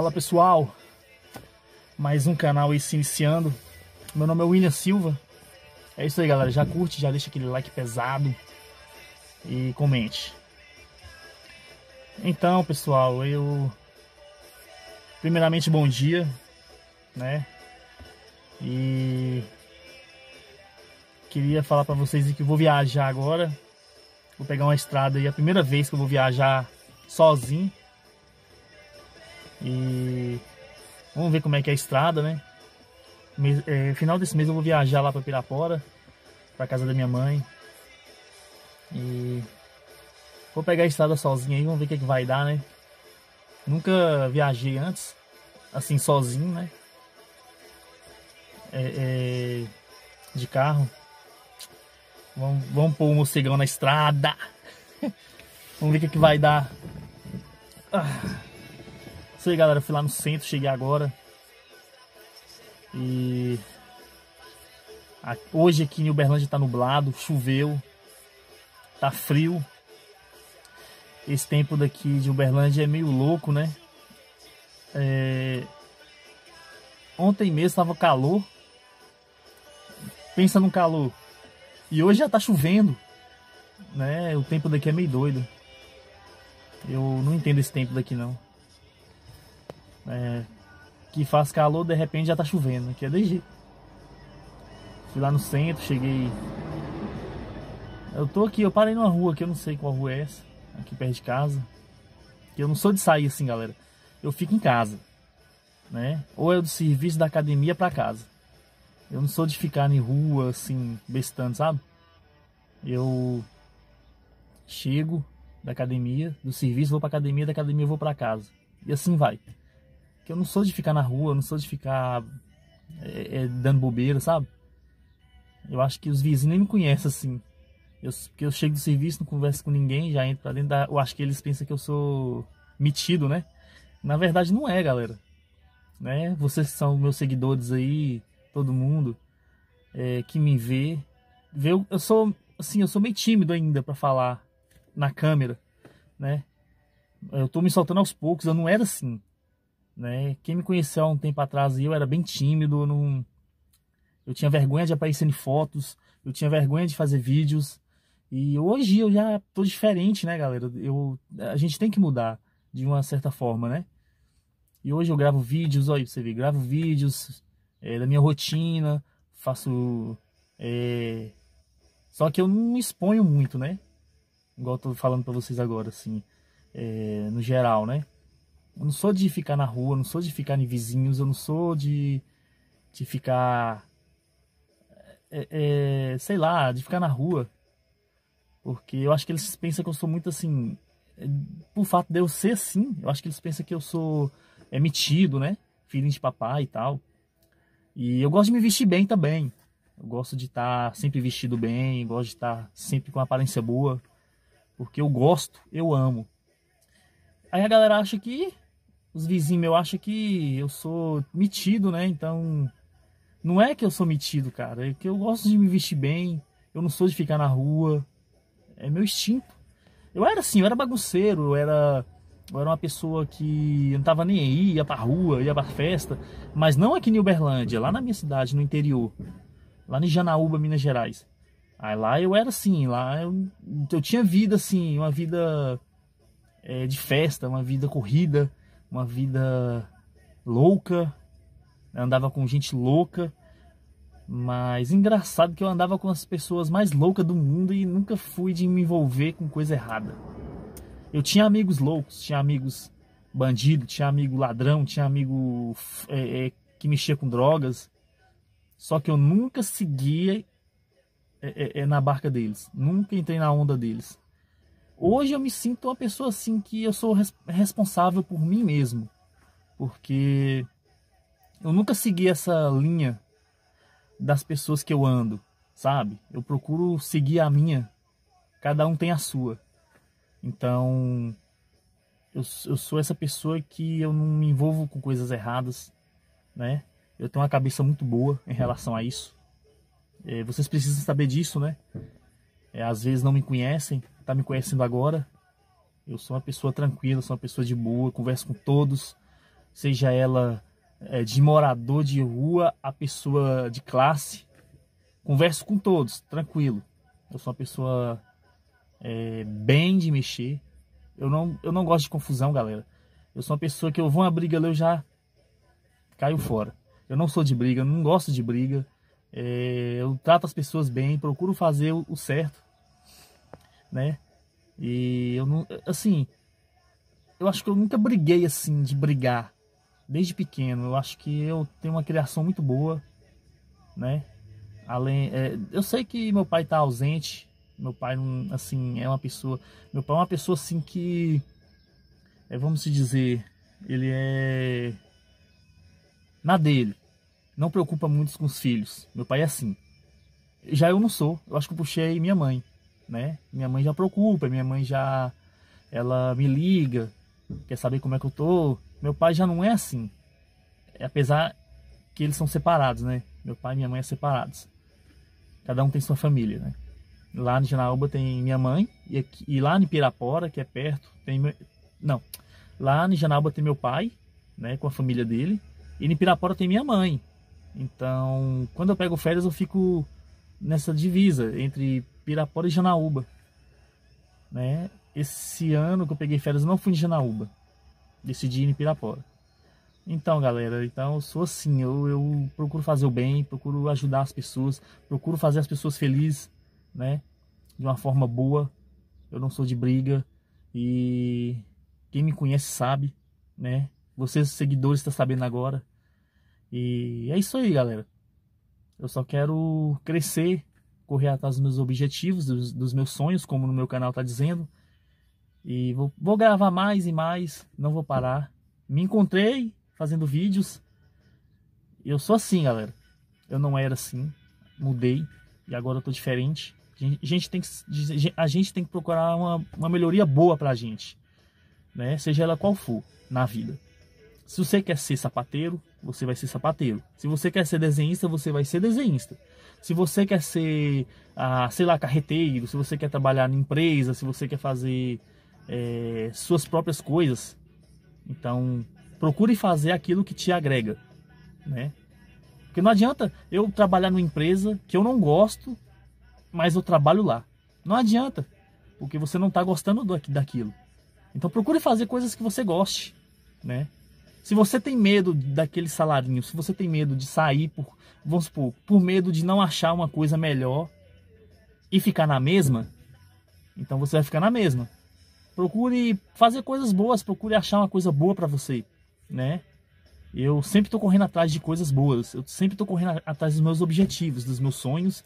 Fala pessoal, mais um canal aí se iniciando. Meu nome é William Silva. É isso aí galera, já curte, já deixa aquele like pesado e comente. Então pessoal, primeiramente bom dia, né? E queria falar pra vocês que eu vou viajar agora. Vou pegar uma estrada aí, a primeira vez que eu vou viajar sozinho. E vamos ver como é que é a estrada, né? Final desse mês eu vou viajar lá pra Pirapora, pra casa da minha mãe. E vou pegar a estrada sozinho aí, vamos ver o que vai dar, né? Nunca viajei antes, assim, sozinho, né? De carro. Vamos pôr o morcegão na estrada. Vamos ver o que vai dar. Isso aí galera, fui lá no centro, cheguei agora. E hoje aqui em Uberlândia tá nublado, choveu, tá frio. Esse tempo daqui de Uberlândia é meio louco, né? Ontem mesmo tava calor. Pensa num calor. E hoje já tá chovendo, né? O tempo daqui é meio doido. Eu não entendo esse tempo daqui não. Que faz calor, de repente já tá chovendo, que é desse jeito. Fui lá no centro, cheguei. Eu tô aqui, eu parei numa rua que eu não sei qual rua é essa, aqui perto de casa. Eu não sou de sair assim, galera. Eu fico em casa, né? Ou é do serviço da academia pra casa. Eu não sou de ficar em rua assim, bestando, sabe? Eu chego da academia, do serviço vou pra academia, da academia vou pra casa. E assim vai. Que eu não sou de ficar na rua, eu não sou de ficar dando bobeira, sabe? Eu acho que os vizinhos nem me conhecem assim. Porque eu chego do serviço, não converso com ninguém, já entro pra dentro da... Eu acho que eles pensam que eu sou metido, né? Na verdade não é, galera. Né? Vocês que são meus seguidores aí, todo mundo que me vê. Eu sou assim, eu sou meio tímido ainda pra falar na câmera, né? Eu tô me soltando aos poucos, eu não era assim. Né? Quem me conheceu há um tempo atrás, eu era bem tímido, eu tinha vergonha de aparecer em fotos, eu tinha vergonha de fazer vídeos, e hoje eu já tô diferente, né, galera? A gente tem que mudar de uma certa forma, né? E hoje eu gravo vídeos, olha, você vê, gravo vídeos da minha rotina, faço... Só que eu não me exponho muito, né? Igual eu tô falando pra vocês agora, assim, no geral, né? Eu não sou de ficar na rua, eu não sou de ficar em vizinhos, eu não sou de ficar, sei lá, de ficar na rua. Porque eu acho que eles pensam que eu sou muito assim, por fato de eu ser assim, eu acho que eles pensam que eu sou metido, né? Filhinho de papai e tal. E eu gosto de me vestir bem também. Eu gosto de estar sempre vestido bem, gosto de estar sempre com uma aparência boa. Porque eu gosto, eu amo. Aí a galera acha que... Os vizinhos eu acham que eu sou metido, né? Então, não é que eu sou metido, cara. É que eu gosto de me vestir bem. Eu não sou de ficar na rua. É meu instinto. Eu era assim, eu era bagunceiro. Eu era uma pessoa que não tava nem aí, ia pra rua, ia pra festa. Mas não aqui em Uberlândia, lá na minha cidade, no interior. Lá em Janaúba, Minas Gerais. Aí lá eu era assim, lá eu tinha vida assim, uma vida de festa, uma vida corrida. Uma vida louca, andava com gente louca, mas engraçado que eu andava com as pessoas mais loucas do mundo e nunca fui de me envolver com coisa errada. Eu tinha amigos loucos, tinha amigos bandidos, tinha amigo ladrão, tinha amigo que mexia com drogas, só que eu nunca seguia na barca deles, nunca entrei na onda deles. Hoje eu me sinto uma pessoa assim que eu sou responsável por mim mesmo. Porque eu nunca segui essa linha das pessoas que eu ando, sabe? Eu procuro seguir a minha. Cada um tem a sua. Então, eu sou essa pessoa que eu não me envolvo com coisas erradas, né? Eu tenho uma cabeça muito boa em relação a isso. Vocês precisam saber disso, né? Às vezes não me conhecem, tá me conhecendo agora. Eu sou uma pessoa tranquila, sou uma pessoa de boa, converso com todos. seja ela de morador de rua a pessoa de classe. Converso com todos, tranquilo. Eu sou uma pessoa bem de mexer. Eu não gosto de confusão, galera. Eu sou uma pessoa que eu vou uma briga ali, eu já caio fora. Eu não sou de briga, eu não gosto de briga. Eu trato as pessoas bem, procuro fazer o certo, né? E eu não, assim, eu acho que eu nunca briguei assim, de brigar, desde pequeno. Eu acho que eu tenho uma criação muito boa, né? Eu sei que meu pai tá ausente. Meu pai não, assim, é uma pessoa. Meu pai é uma pessoa assim que, vamos se dizer, ele é na dele, não preocupa muito com os filhos. Meu pai é assim. Já eu não sou. Eu acho que eu puxei minha mãe, né? Minha mãe já preocupa, minha mãe já, ela me liga, quer saber como é que eu tô. Meu pai já não é assim. Apesar que eles são separados, né? Meu pai e minha mãe são separados. Cada um tem sua família, né? Lá no Janaúba tem minha mãe e lá em Pirapora, que é perto, tem não. Lá no Janaúba tem meu pai, né, com a família dele, e em Pirapora tem minha mãe. Então, quando eu pego férias, eu fico nessa divisa entre Pirapora e Janaúba, né? Esse ano que eu peguei férias, eu não fui em Janaúba. Decidi ir em Pirapora. Então, galera, eu sou assim, eu procuro fazer o bem, procuro ajudar as pessoas, procuro fazer as pessoas felizes, né? De uma forma boa. Eu não sou de briga e quem me conhece sabe, né? Vocês, seguidores, estão sabendo agora. E é isso aí, galera. Eu só quero crescer, correr atrás dos meus objetivos, dos meus sonhos, como no meu canal tá dizendo. E vou gravar mais e mais, não vou parar. Me encontrei fazendo vídeos. Eu sou assim, galera. Eu não era assim, mudei e agora eu tô diferente. A gente tem que procurar uma melhoria boa pra gente, né? Seja ela qual for na vida. Se você quer ser sapateiro, você vai ser sapateiro. Se você quer ser desenhista, você vai ser desenhista. Se você quer ser, sei lá, carreteiro, se você quer trabalhar em empresa, se você quer fazer suas próprias coisas, então procure fazer aquilo que te agrega, né? Porque não adianta eu trabalhar numa empresa que eu não gosto, mas eu trabalho lá. Não adianta, porque você não está gostando daquilo. Então procure fazer coisas que você goste, né? Se você tem medo daquele salarinho, se você tem medo de sair, vamos supor, por medo de não achar uma coisa melhor e ficar na mesma, então você vai ficar na mesma. Procure fazer coisas boas, procure achar uma coisa boa para você, né? Eu sempre estou correndo atrás de coisas boas, eu sempre estou correndo atrás dos meus objetivos, dos meus sonhos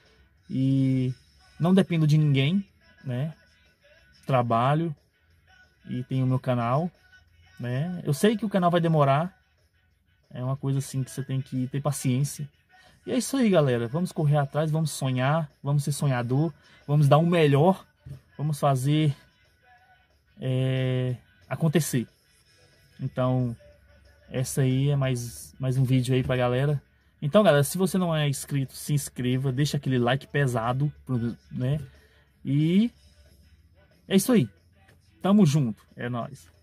e não dependo de ninguém, né? Trabalho e tenho o meu canal, né? Eu sei que o canal vai demorar, é uma coisa assim que você tem que ter paciência. E é isso aí, galera. Vamos correr atrás, vamos sonhar, vamos ser sonhador, vamos dar o melhor, vamos fazer acontecer. Então, essa aí é mais um vídeo aí pra galera. Então, galera, se você não é inscrito, se inscreva, deixa aquele like pesado, né? E é isso aí. Tamo junto, é nóis.